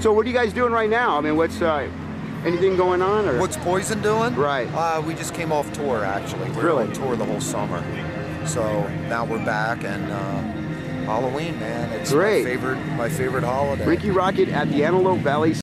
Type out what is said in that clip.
So what are you guys doing right now? I mean, what's anything going on? Or? What's Poison doing? Right. We just came off tour, actually. We were Really? on tour the whole summer. So now we're back, and Halloween, man. It's great. my favorite holiday. Rikki Rockett at the Antelope Valley